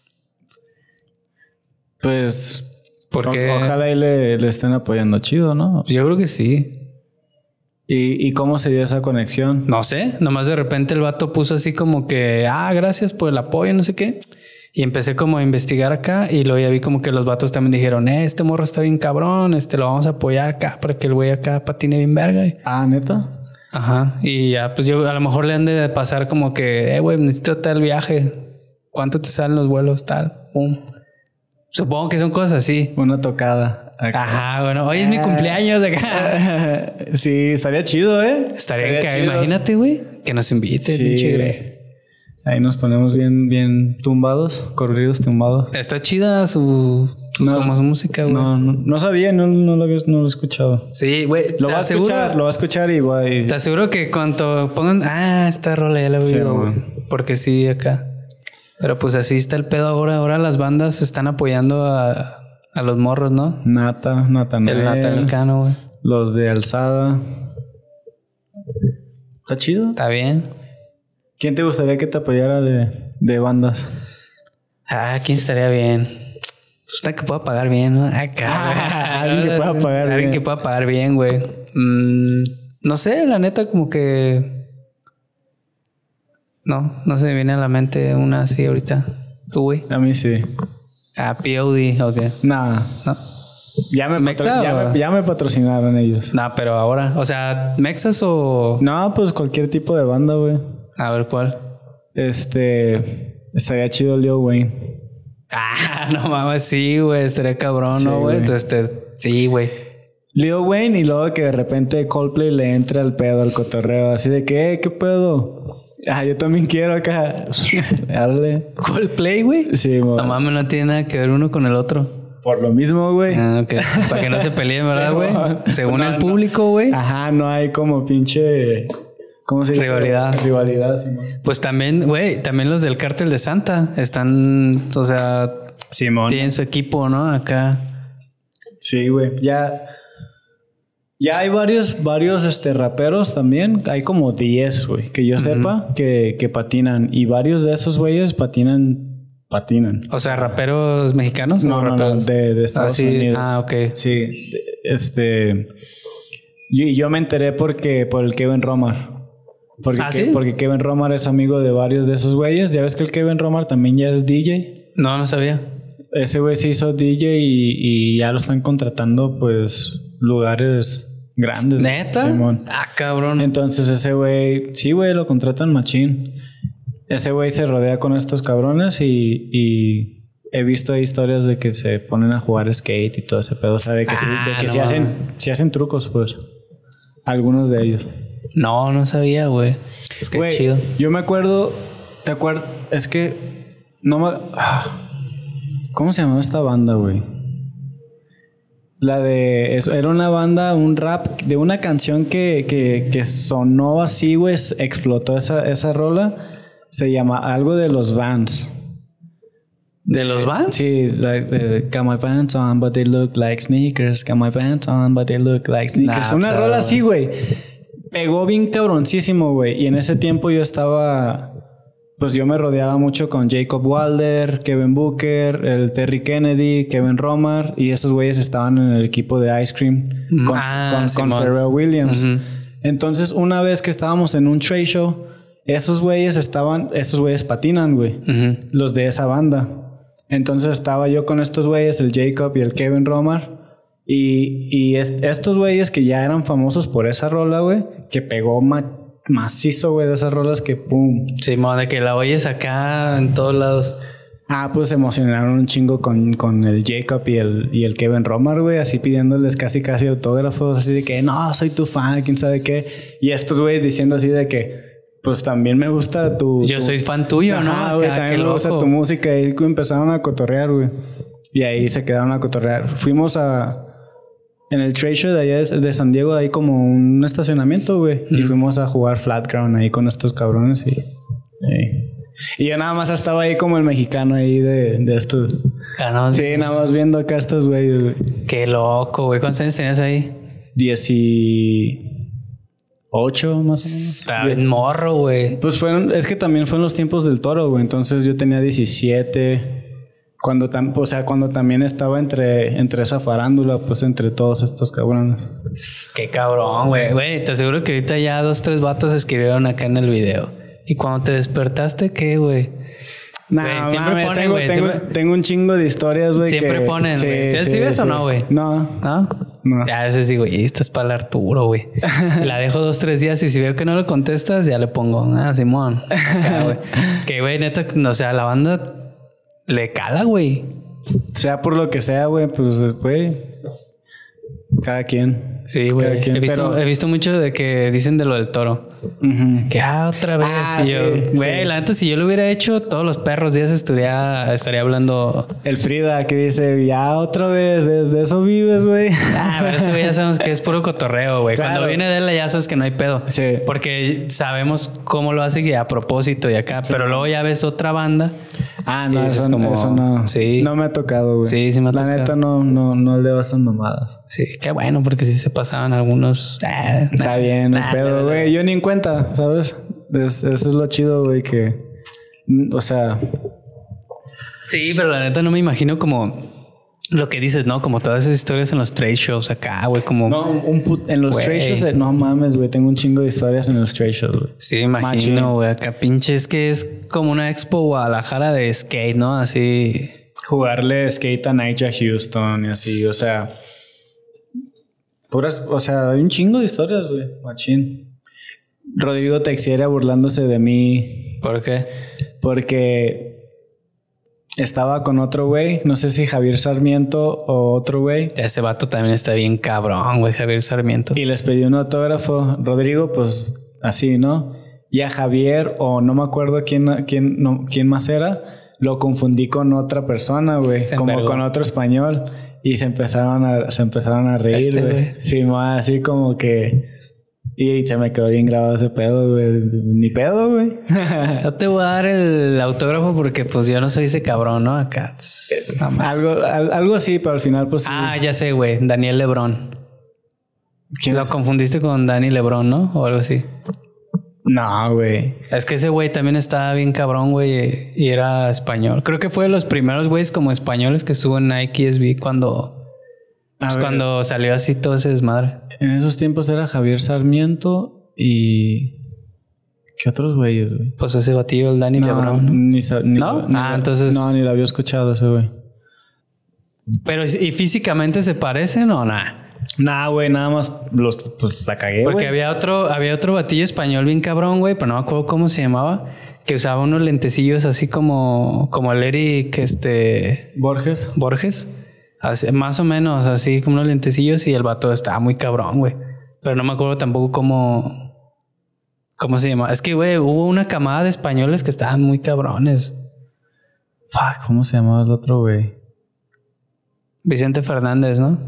Pues... Porque Ojalá y le estén apoyando chido, ¿no? yo creo que sí. ¿Y cómo se dio esa conexión? No sé, nomás de repente el vato puso así como que, gracias por el apoyo, no sé qué. Y empecé como a investigar acá y luego ya vi como que los vatos también dijeron, este morro está bien cabrón, lo vamos a apoyar acá para que el güey acá patine bien verga. ¿Neta? Ajá. Y ya, pues yo a lo mejor le han de pasar como que, güey, necesito tal viaje. ¿Cuánto te salen los vuelos? Tal, pum. Supongo que son cosas así. Una tocada. Acá. Ajá, bueno, hoy es mi cumpleaños acá. Sí, estaría chido, ¿eh? Estaría chido. Imagínate, güey, que nos invite, sí. pinche Greg. Ahí nos ponemos bien tumbados, corridos tumbados. Está chida su música, güey. No sabía, no lo he escuchado. Sí, güey. Lo va a escuchar y güey. Te aseguro que cuando pongan, esta rola ya la he oído, güey. Porque sí, acá. Pero pues así está el pedo ahora. Ahora las bandas están apoyando a los morros, ¿no? Natanael. El Natalcano, güey. Los de Alzada. ¿Está chido? Está bien. ¿Quién te gustaría que te apoyara de bandas? ¿Quién estaría bien? Pues una que pueda pagar bien, ¿no? Alguien que pueda pagar bien. Alguien que pueda pagar bien, güey. No sé, la neta, como que... No se me viene a la mente una así ahorita. ¿Tú, güey? A mí sí. POD, ok. No. Ya me patrocinaron ellos. No, pero ahora, o sea, ¿Mexas o...? No, pues cualquier tipo de banda, güey. A ver, ¿cuál? Estaría chido Lil Wayne. No mames, sí, güey, estaría cabrón, sí, ¿no, güey? Sí, güey. Lil Wayne y luego que de repente Coldplay le entra al pedo, al cotorreo, así de que, ¿qué pedo? Yo también quiero acá. Dale. ¿Coldplay, güey? Sí, güey. No mames, no tiene nada que ver uno con el otro. Por lo mismo, güey. Ok. Para que no se peleen, ¿verdad, güey? Sí, según el público, güey. Ajá, no hay como pinche... ¿Cómo se dice? Rivalidad, sí. Pues también, güey, también los del Cártel de Santa están, o sea... Simón. Tienen su equipo, ¿no? Acá. Sí, güey. Ya hay varios raperos también. Hay como 10, güey, que yo sepa que patinan. Y varios de esos güeyes patinan. O sea, ¿raperos mexicanos? No, de Estados Unidos. Ok. Sí. Yo me enteré por el Kevin Romar. ¿Sí? Porque Kevin Romar es amigo de varios de esos güeyes. Ya ves que el Kevin Romar también ya es DJ. No sabía. Ese güey se hizo DJ y ya lo están contratando, pues, lugares grandes. ¿Neta? Simón. Cabrón. Entonces ese güey, sí, güey, lo contratan machín. Ese güey se rodea con estos cabrones y he visto historias de que se ponen a jugar skate y todo ese pedo. O sea, de que sí hacen trucos, pues. Algunos de ellos. No sabía, güey. Es que güey, chido. Yo me acuerdo... ¿Te acuerdas? Es que... No me... ¿Cómo se llamaba esta banda, güey? Era una banda, un rap de una canción que sonó así, güey. Explotó esa rola. Se llama algo de los Vans. ¿De los Vans? Sí, got my pants on, but they look like sneakers. Got my pants on, but they look like sneakers. Una rola así, güey. Pegó bien cabroncísimo, güey. Y en ese tiempo yo estaba... Pues yo me rodeaba mucho con Jacob Walder, Kevin Booker, el Terry Kennedy, Kevin Romar. Y esos güeyes estaban en el equipo de Ice Cream con Pharrell Williams. Entonces, una vez que estábamos en un trade show, esos güeyes patinan, güey. Los de esa banda. Entonces estaba yo con estos güeyes, el Jacob y el Kevin Romar. Y estos güeyes que ya eran famosos por esa rola, güey, que pegó macizo, güey, de esas rolas que pum. Sí, de que la oyes acá en todos lados. Pues se emocionaron un chingo con el Jacob y el Kevin Romar, güey, así pidiéndoles casi autógrafos, así de que no, soy tu fan, quién sabe qué. Y estos güeyes diciendo así de que pues también me gusta Yo soy fan tuyo, ajá, ¿no? Güey, también me gusta tu música. Y empezaron a cotorrear, güey. Y ahí se quedaron a cotorrear. Fuimos a... en el trade show de allá de San Diego hay como un estacionamiento, güey. Y fuimos a jugar flat ground ahí con estos cabrones y yo nada más estaba ahí como el mexicano ahí de estos. No, sí, nada más viendo acá estos güeyes, güey. Qué loco, güey. ¿Cuántos años tenías ahí? 18 más o menos. Estaba bien morro, güey. Pues es que también fueron los tiempos del Toro, güey. Entonces yo tenía 17. Cuando también estaba entre esa farándula, pues entre todos estos cabrones. Qué cabrón, güey. Güey, te aseguro que ahorita ya 2, 3 vatos escribieron acá en el video. ¿Y cuando te despertaste qué, güey? Nah, siempre ponen, güey. Tengo un chingo de historias, güey. Siempre ponen, güey. ¿Sí ves o no, güey? No. Ya a veces digo, y esta es para el Arturo, güey. La dejo 2, 3 días y si veo que no le contestas, ya le pongo, Simón. Acá, güey. Que, güey, neta, o sea, la banda le cala, güey. Sea por lo que sea, güey, pues, güey. Cada quien. Sí, güey. He visto mucho de que dicen de lo del Toro. Que otra vez. Y yo, güey, la neta, si yo lo hubiera hecho, todos los perros días estaría hablando. El Frida que dice, ya otra vez, de eso vives, güey. Pero eso ya sabemos que es puro cotorreo, güey. Claro. Cuando viene de él ya sabes que no hay pedo. Sí. Porque sabemos cómo lo hace y a propósito y acá. Sí. Pero luego ya ves otra banda. No, eso no. Sí. No me ha tocado, güey. Sí, me ha tocado. La neta no le vas a mamadas. Sí, qué bueno, porque sí se pasaban algunos. Está bien, no pedo, güey. Yo ni en cuenta, ¿sabes? Eso es lo chido, güey, que. O sea. Sí, pero la neta no me imagino como lo que dices, ¿no? Como todas esas historias en los trade shows acá, güey, como. No, en los trade shows, no mames, güey. Tengo un chingo de historias en los trade shows, güey. Sí, imagino, güey. Acá pinche es que es como una expo Guadalajara de skate, ¿no? Así. Jugarle skate a Nyjah Houston y así, o sea. Hay un chingo de historias, güey. Machín. Rodrigo Texiera burlándose de mí. ¿Por qué? Porque estaba con otro güey. No sé si Javier Sarmiento o otro güey. Ese vato también está bien cabrón, güey. Javier Sarmiento. Y les pedí un autógrafo. Rodrigo, pues así, ¿no? Y a Javier, o no me acuerdo quién más era, lo confundí con otra persona, güey. Como con otro español. Y se empezaron a reír, güey. Sí, así como que. Y se me quedó bien grabado ese pedo, güey. Ni pedo, güey. No te voy a dar el autógrafo porque, pues, yo no soy ese cabrón, ¿no? Acá. Algo así, pero al final, pues. Sí. Ya sé, güey. Daniel Lebrón. ¿Quién lo confundiste con Dani Lebrón, ¿no? O algo así. No, güey. Es que ese güey también estaba bien cabrón, güey. Y era español. Creo que fue de los primeros güeyes como españoles que estuvo en Nike SB cuando salió así todo ese desmadre. En esos tiempos era Javier Sarmiento y... ¿Qué otros güeyes, güey? Pues ese batillo, el Dani Lebrón. ¿No? Entonces... No, ni lo había escuchado ese güey. Pero, ¿y físicamente se parecen o nada? Nah, güey, nada más pues la cagué, güey. Porque había otro batillo español bien cabrón, güey, pero no me acuerdo cómo se llamaba, que usaba unos lentecillos así como el Eric, Borges. Así, más o menos así como unos lentecillos y el vato estaba muy cabrón, güey. Pero no me acuerdo tampoco cómo se llama. Es que, güey, hubo una camada de españoles que estaban muy cabrones. Fuck, ¿cómo se llamaba el otro, güey? Vicente Fernández, ¿no?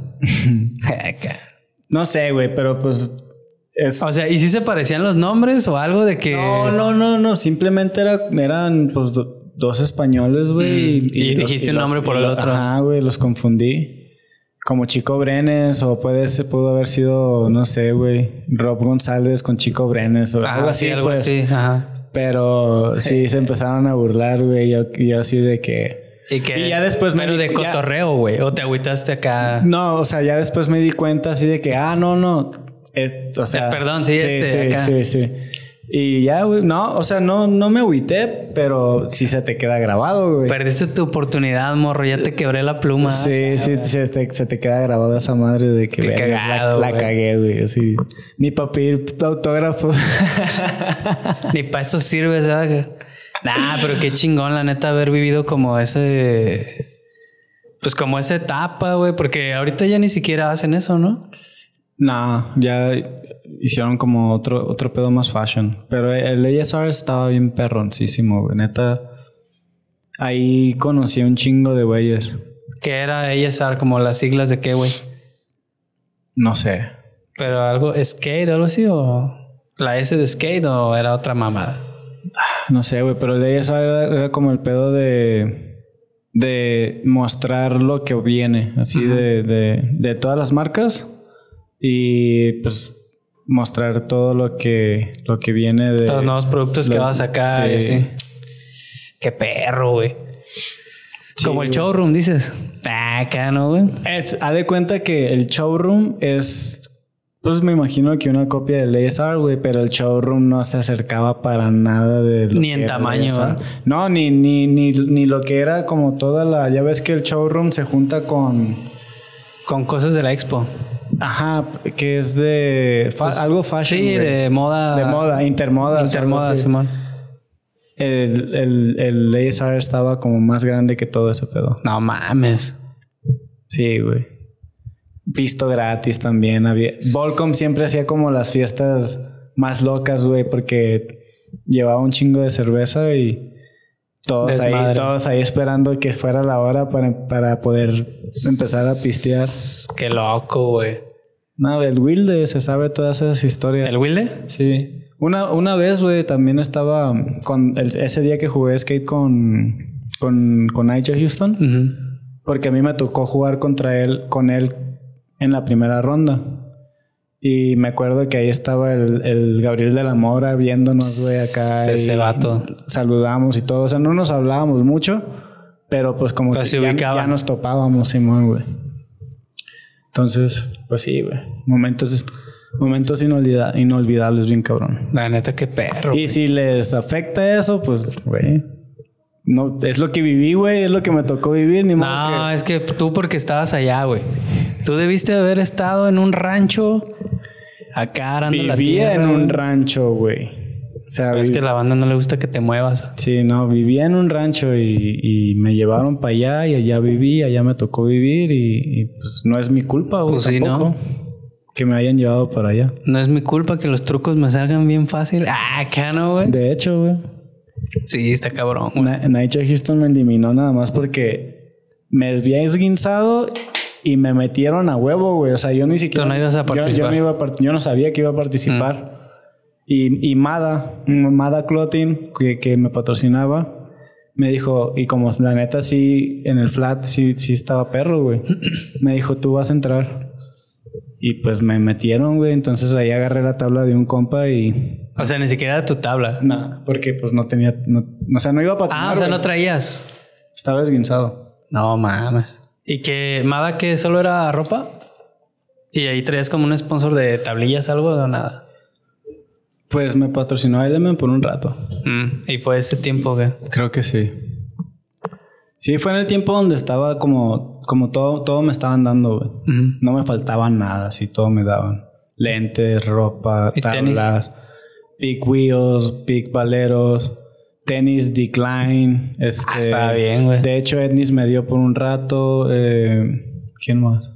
No sé, güey, pero pues... O sea, ¿y si se parecían los nombres o algo de que...? No. Simplemente eran pues dos españoles, güey. Y dijiste un nombre por el otro. Ajá, güey, los confundí. Como Chico Brenes o pudo haber sido, no sé, güey, Rob González con Chico Brenes o algo así. Algo así, ajá. Pero sí, se empezaron a burlar, güey. Yo así de que... Y ya después pero de cotorreo, güey. ¿O te agüitaste acá? No, o sea, ya después me di cuenta así de que... no. O sea... perdón, sí, acá. Sí. Y ya, güey. No, o sea, no me agüité, pero sí se te queda grabado, güey. Perdiste tu oportunidad, morro. Ya te quebré la pluma. Sí, se te queda grabado esa madre de que... Qué cagado, la cagué, güey. Así... Ni para pedir autógrafos. Ni para eso sirve, ¿sabes? Nah, pero qué chingón, la neta, haber vivido como ese... Pues como esa etapa, güey. Porque ahorita ya ni siquiera hacen eso, ¿no? No, ya hicieron como otro pedo más fashion. Pero el ASR estaba bien perroncísimo, güey. Neta, ahí conocí un chingo de güeyes. ¿Qué era ASR? ¿Como las siglas de qué, güey? No sé. ¿Pero algo, skate o algo así? ¿O la S de skate o era otra mamada? No sé, güey, pero de eso era como el pedo de mostrar lo que viene, así de todas las marcas y pues mostrar todo lo que viene de los nuevos productos que va a sacar y así. Qué perro, güey. Sí, como el showroom, dices. Acá, ¿no, güey? Haz de cuenta que el showroom es... Pues me imagino que una copia del ASR, güey, pero el showroom no se acercaba para nada de lo ni en tamaño, ¿verdad? No, ni lo que era como toda la... Ya ves que el showroom se junta con cosas de la expo. Ajá, que es de... Pues, algo fashion, sí, güey. De moda. De moda, intermoda, Simón. El ASR estaba como más grande que todo ese pedo. No mames. Sí, güey. Pisto gratis también había. Volcom siempre hacía como las fiestas más locas, güey, porque llevaba un chingo de cerveza y todos ahí esperando que fuera la hora para poder empezar a pistear. Qué loco, güey. No, el Wilde se sabe todas esas historias. ¿El Wilde? Sí. Una vez, güey, también estaba con ese día que jugué skate con Nigel Houston. Uh-huh. Porque a mí me tocó jugar con él en la primera ronda. Y me acuerdo que ahí estaba el Gabriel de la Mora viéndonos, güey, acá. Ese vato. Saludamos y todo. O sea, no nos hablábamos mucho, pero pues como que ya nos topábamos, Simón, güey. Entonces, pues sí, güey. Momentos inolvidables, bien cabrón. La neta, qué perro. Y güey, si les afecta eso, pues, güey... No, es lo que viví, güey. Es lo que me tocó vivir. Ni más no, es que tú porque estabas allá, güey. Tú debiste haber estado en un rancho acá arando la tierra. Vivía en un rancho, güey. O sea, es que a la banda no le gusta que te muevas. Sí, no. Vivía en un rancho y me llevaron para allá y allá viví. Allá me tocó vivir y pues no es mi culpa, güey. Pues sí, ¿no? Que me hayan llevado para allá. No es mi culpa que los trucos me salgan bien fácil. Acá no, güey. De hecho, güey. Sí, está cabrón. Nigel Houston me eliminó nada más porque me había esguinzado y me metieron a huevo, güey. O sea, yo ni siquiera... Tú no ibas a participar. Yo no sabía que iba a participar. Y Mada Clothing, que me patrocinaba, me dijo... Y como la neta sí, en el flat sí estaba perro, güey. Me dijo, tú vas a entrar. Y pues me metieron, güey. Entonces ahí agarré la tabla de un compa y... O sea, ni siquiera era tu tabla. No, porque pues no tenía... o sea, no iba a patinar. O sea, no traías. Estaba esguinzado. No mames. ¿Y que Mada que solo era ropa? ¿Y ahí traías como un sponsor de tablillas, algo o nada? Pues me patrocinó Element por un rato. ¿Y fue ese tiempo que? Creo que sí. Sí, fue en el tiempo donde estaba como todo me estaban dando, güey. Uh-huh. No me faltaba nada, así todo me daban. Lentes, ropa, tablas... Tenis? Big Wheels, Big Valeros, tenis Decline. Estaba bien, güey. De hecho, Etnis me dio por un rato. ¿Quién más?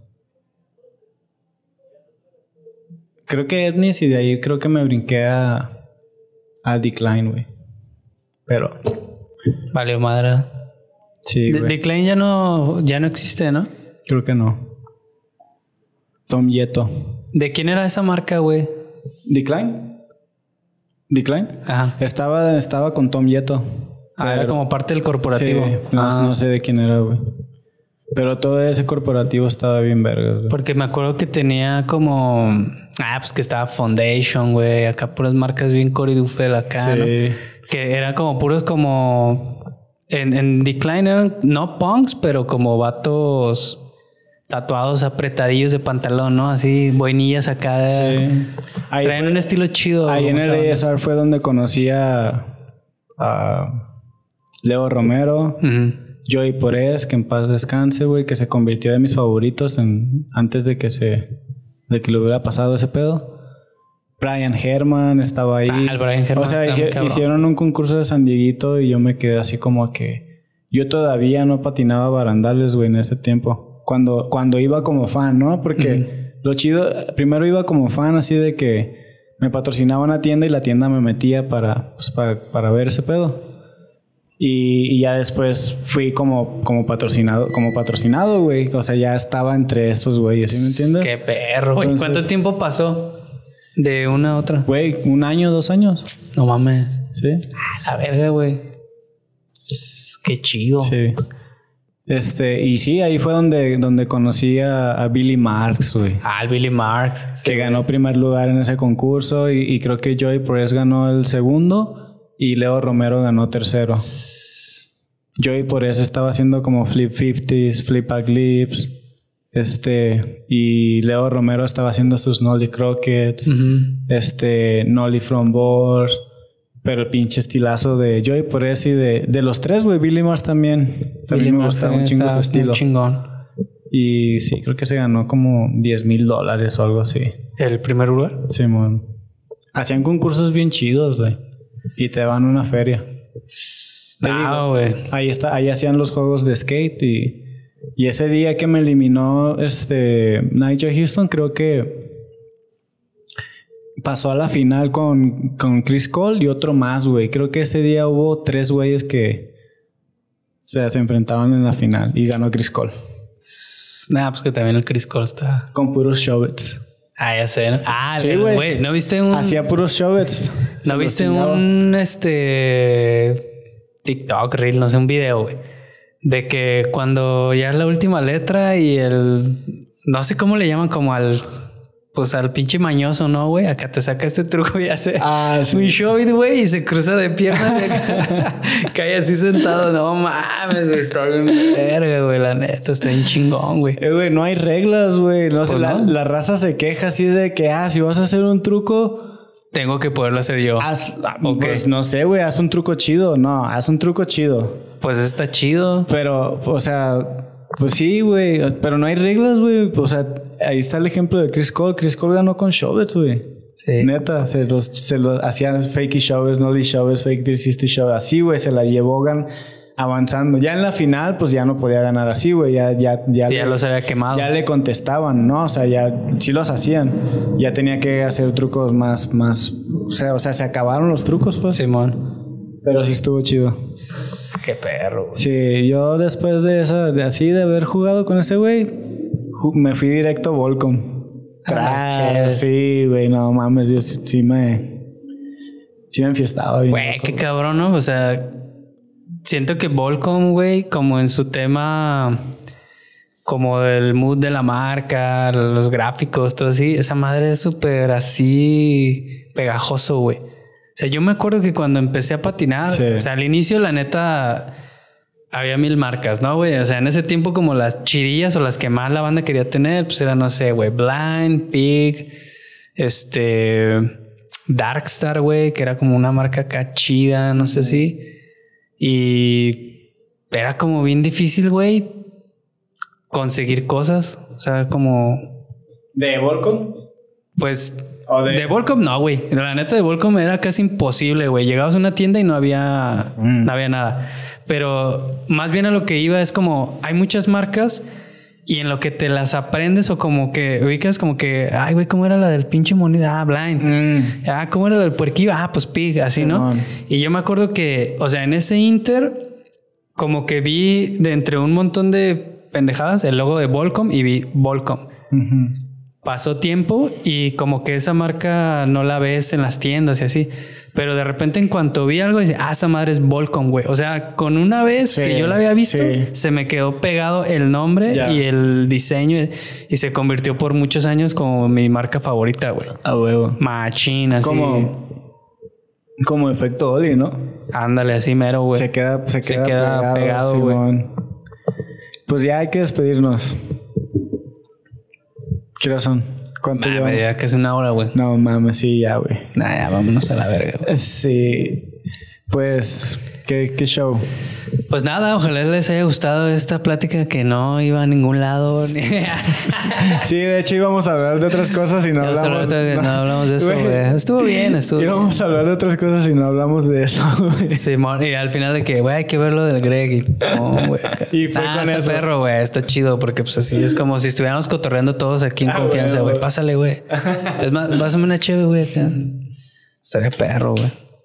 Creo que Etnis y de ahí creo que me brinqué a Decline, güey. Pero... Valió madre. Sí, güey. Decline ya no existe, ¿no? Creo que no. Tom Yeto. ¿De quién era esa marca, güey? ¿Decline? Ajá. Estaba con Tom Yeto. Era como parte del corporativo. Sí, no sé de quién era, güey. Pero todo ese corporativo estaba bien verga, güey. Porque me acuerdo que tenía como... pues que estaba Foundation, güey. Acá puras marcas bien coridufel acá, sí. ¿No? Que eran como puros como... En Decline eran no punks, pero como vatos... tatuados apretadillos de pantalón, ¿no? Así, boinillas acá. Sí. Traen un estilo chido. Ahí en el ASR fue donde conocí a Leo Romero, Joey Porés, que en paz descanse, güey, que se convirtió de mis favoritos antes de que le hubiera pasado ese pedo. Brian Herman estaba ahí. El Brian Herman. O sea, hicieron un concurso de San Dieguito y yo me quedé así como que... Yo todavía no patinaba barandales, güey, en ese tiempo. Cuando iba como fan, ¿no? Porque lo chido... Primero iba como fan así de que me patrocinaba una tienda y la tienda me metía para ver ese pedo. Y ya después fui como patrocinado, güey. O sea, ya estaba entre esos güeyes, ¿sí me entiendes? Qué perro, güey. Entonces, ¿cuánto tiempo pasó de una a otra? Güey, 1 año, 2 años. No mames. Sí. La verga, güey. Qué chido. Sí. Y sí, ahí fue donde conocí a Billy Marks, güey. El Billy Marks. Que ganó primer lugar en ese concurso y creo que Joey Perez ganó el segundo y Leo Romero ganó tercero. Joey Perez estaba haciendo como flip 50s, flip back lips, y Leo Romero estaba haciendo sus nollie croquets, nollie from board, pero el pinche estilazo de Joey Perez y de los tres, güey. Billy Marks también me gustaba un chingo su estilo. Chingón. Y sí, creo que se ganó como $10,000 o algo así. ¿El primer lugar? Simón. Hacían concursos bien chidos, güey. Y te van a una feria. Güey. Ahí hacían los juegos de skate y ese día que me eliminó Nigel Houston, creo que pasó a la final con Chris Cole y otro más, güey. Creo que ese día hubo 3 güeyes que se enfrentaban en la final y ganó Chris Cole. Pues que también el Chris Cole está... Con puros showbits. Ya sé, ¿no? Sí, güey. ¿No viste un... Hacía puros showbits. ¿No viste un TikTok, Reel, no sé, un video, güey? De que cuando ya es la última letra y no sé cómo le llaman, como al pinche mañoso, ¿no, güey? Acá te saca este truco y hace sí. Un showbit, güey, y se cruza de piernas de acá. Cae así sentado. No mames, güey, está bien verga, güey, la neta, está bien chingón, güey. Güey, no hay reglas, güey. No, Pues la raza se queja así de que, si vas a hacer un truco... Tengo que poderlo hacer yo. Pues no sé, güey, haz un truco chido. No, haz un truco chido. Pues está chido. Pero, o sea... Pues sí, güey. Pero no hay reglas, güey. O sea, ahí está el ejemplo de Chris Cole. Chris Cole ganó con showers, güey. Sí. Neta. Se los hacían fakey showers, nollie showers, fake 360 showers. Así, güey. Se la llevó avanzando. Ya en la final, pues ya no podía ganar así, güey. Ya los había quemado. Ya le contestaban, ¿no? O sea, ya sí los hacían. Ya tenía que hacer trucos más... O sea, se acabaron los trucos, pues. Simón. Pero sí estuvo chido. Qué perro, güey. Sí, yo después de haber jugado con ese güey, me fui directo a Volcom. Sí, güey, no mames, yo sí me enfiestaba bien. Güey, qué cabrón, ¿no? O sea, siento que Volcom, güey, como en su tema, como del mood de la marca, los gráficos, todo así, esa madre es súper así pegajoso, güey. O sea, yo me acuerdo que cuando empecé a patinar, o sea, al inicio, la neta, había 1000 marcas, ¿no, güey? O sea, en ese tiempo, como las chidillas o las que más la banda quería tener, pues era, no sé, güey, Blind, Pig, Darkstar, güey, que era como una marca acá chida, no sé si. Y era como bien difícil, güey, conseguir cosas. O sea, como... ¿De Volcom? Pues... De Volcom no, güey. La neta de Volcom era casi imposible, güey. Llegabas a una tienda y no había nada. Pero más bien a lo que iba es como... Hay muchas marcas y en lo que te las aprendes o como que ubicas como que... Ay, güey, ¿cómo era la del pinche moneda? Blind. ¿Cómo era la del puerquillo? Pues Pig, así, ¿no? Y yo me acuerdo que... O sea, en ese Inter... Como que vi de entre un montón de pendejadas el logo de Volcom y vi Volcom. Pasó tiempo y como que esa marca no la ves en las tiendas y así. Pero de repente en cuanto vi algo, dice, esa madre es Volcom, güey. O sea, con una vez que yo la había visto, se me quedó pegado el nombre y el diseño y se convirtió por muchos años como mi marca favorita, güey. A huevo. Machín, así. Como efecto Oli, ¿no? Ándale, así mero, güey. Se queda pegado, güey. Pues ya hay que despedirnos. ¿Qué hora son? ¿Cuánto llevamos? Ya que es 1 hora, güey. No mames, sí, ya, güey. Ya, vámonos a la verga, güey. Sí. Pues, ¿qué show? Pues nada, ojalá les haya gustado esta plática que no iba a ningún lado. Sí, de hecho íbamos a hablar de otras cosas y no hablamos. No hablamos de eso, güey. Estuvo bien. Íbamos a hablar de otras cosas y no hablamos de eso, güey. Simón, y al final de que, güey, hay que ver lo del Greg. No, güey. Y fue con eso. Perro, güey, está chido porque pues así es como si estuviéramos cotorreando todos aquí en confianza, güey. Pásale, güey. Es más, pásame una chévere, güey. Estaría perro, güey.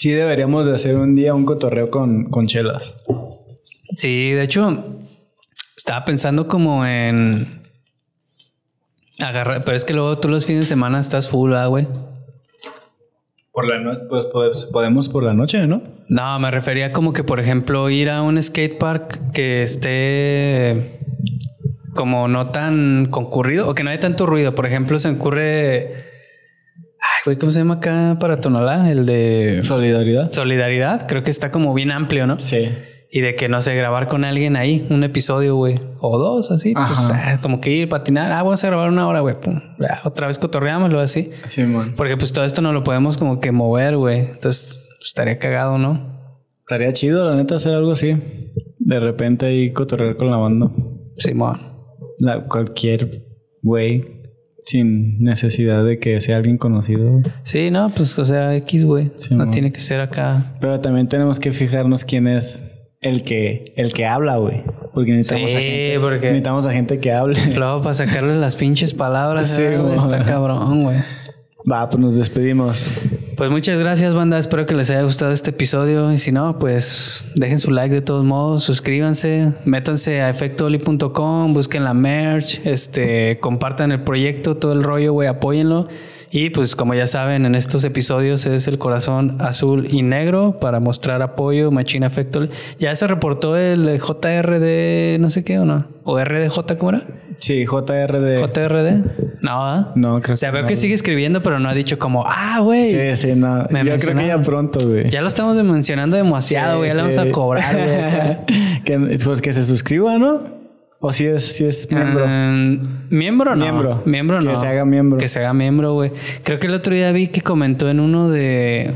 Sí deberíamos de hacer un día un cotorreo con chelas. Sí, de hecho, estaba pensando como en agarrar, pero es que luego tú los fines de semana estás full, ¿verdad, güey? Por la noche, pues podemos por la noche, ¿no? No, me refería como que, por ejemplo, ir a un skate park que esté como no tan concurrido o que no haya tanto ruido. Por ejemplo, se me ocurre... Ay, güey, ¿cómo se llama acá para Tonalá? El de... Solidaridad. Creo que está como bien amplio, ¿no? Sí. Y de que, no sé, grabar con alguien ahí, un episodio, güey. O dos, así. Pues, como que ir, patinar. Vamos a grabar 1 hora, güey. Pum. Otra vez cotorreámoslo así. Sí, man. Porque pues todo esto no lo podemos como que mover, güey. Entonces, pues, estaría cagado, ¿no? Estaría chido, la neta, hacer algo así. De repente ahí cotorrear con la banda. Simón. Cualquier güey. Sin necesidad de que sea alguien conocido. Sí, no, pues, o sea, X, güey. Sí, no man. tiene que ser acá. Pero también tenemos que fijarnos quién es el que habla, güey. Porque necesitamos a gente que hable. Luego para sacarle las pinches palabras. Sí, güey. Está cabrón, güey. Va, pues nos despedimos. Pues muchas gracias, banda. Espero que les haya gustado este episodio. Y si no, pues dejen su like de todos modos. Suscríbanse. Métanse a efectooli.com. Busquen la merch. Compartan el proyecto, todo el rollo, güey. Apóyenlo. Y pues como ya saben, en estos episodios es el corazón azul y negro para mostrar apoyo. Machine Effectol. Ya se reportó el JRD, no sé qué, ¿o no? ¿O RDJ, cómo era? Sí, JRD. ¿JRD? No, ¿eh? No, creo que o sea, veo que sigue escribiendo, pero no ha dicho como, güey. Sí, no. Yo creo que ya pronto, güey. Ya lo estamos mencionando demasiado, güey. Ya le vamos a cobrar, güey. Pues que se suscriba, ¿no? ¿O si es miembro? Miembro no. Miembro no. Que se haga miembro. Que se haga miembro, güey. Creo que el otro día vi que comentó en uno de...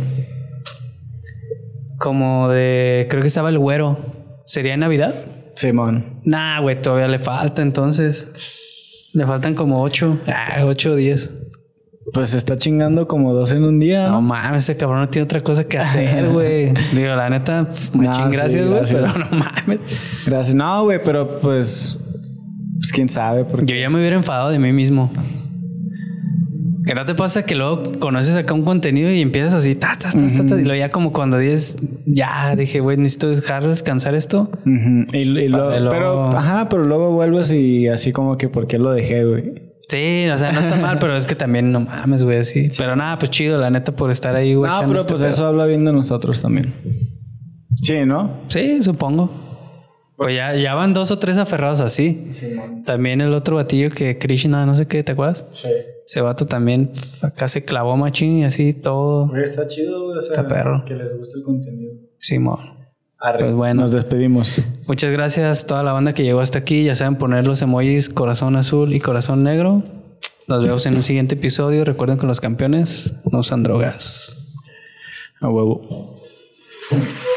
Creo que estaba el güero. ¿Sería en Navidad? Simón. Nah, güey, todavía le falta entonces. Le faltan como 8. 8 o 10. Pues se está chingando como 2 en un día. No mames, ese cabrón no tiene otra cosa que hacer, güey. Digo, la neta, machín, gracias, güey. Pero no mames. Gracias. No, güey, pero pues quién sabe. Porque... Yo ya me hubiera enfadado de mí mismo. ¿Que no te pasa que luego conoces acá un contenido y empiezas así, y luego ya como cuando dices, ya dije, güey, necesito dejar descansar esto? Y luego... Pero luego vuelves y así como que, ¿por qué lo dejé, güey? Sí, o sea, no está mal, pero es que también no mames, güey, así. Sí. Pero nada, pues chido, la neta, por estar ahí, güey. No, pero pues eso habla bien de nosotros también. Sí, ¿no? Sí, supongo. Pues ya van 2 o 3 aferrados así. Sí, man. También el otro batillo que Krishna, no sé qué, ¿te acuerdas? Sí. Ese vato también acá se clavó machín y así todo. Güey, está chido, güey. O sea, está perro. Que les guste el contenido. Sí, mon. Pues bueno, nos despedimos. Muchas gracias a toda la banda que llegó hasta aquí. Ya saben poner los emojis corazón azul y corazón negro. Nos vemos en un siguiente episodio. Recuerden que los campeones no usan drogas. A huevo.